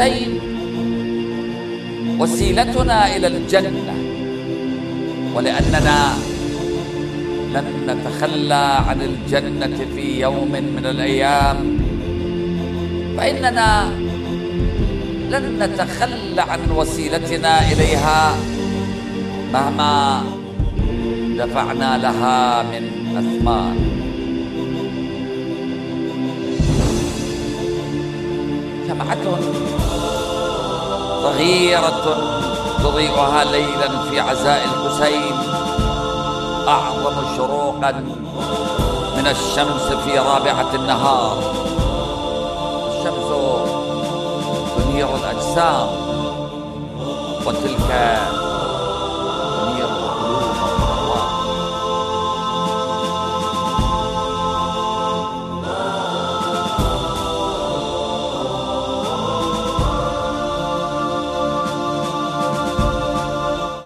الحسين وسيلتنا إلى الجنة، ولأننا لن نتخلى عن الجنة في يوم من الأيام، فإننا لن نتخلى عن وسيلتنا إليها مهما دفعنا لها من أثمان. شمعة صغيرة تضيئها ليلا في عزاء الحسين أعظم شروقا من الشمس في رابعة النهار. الشمس تنير الأجسام، وتلك